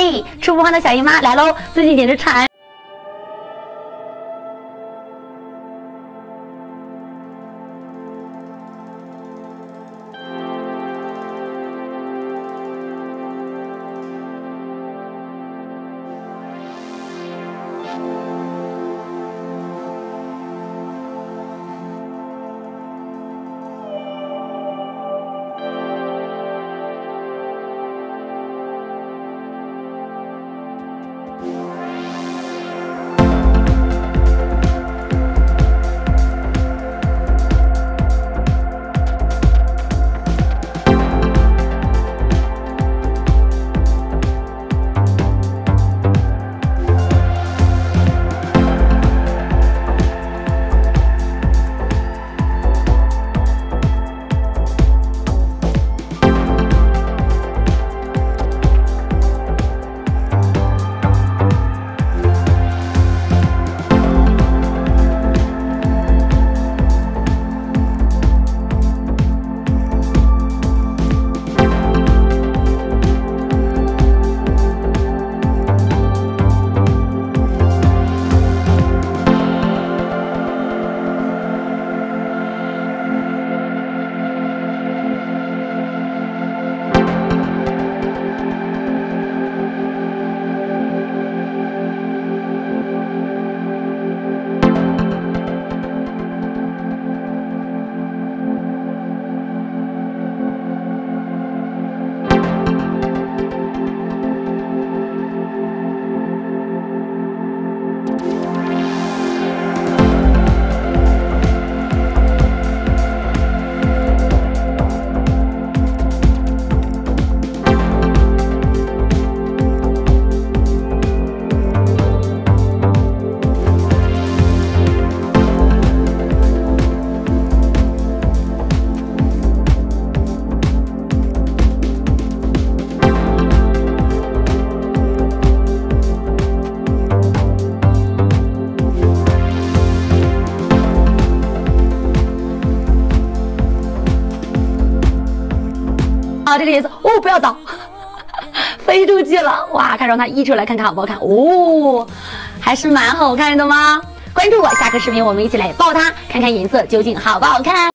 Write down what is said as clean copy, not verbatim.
嘿，吃不胖的小姨妈来喽，最近简直馋。 这个颜色哦，不要倒，飞出去了！哇，看让它溢出来，看看好不好看哦，还是蛮好看的吗？关注我，下个视频我们一起来爆它，看看颜色究竟好不好看。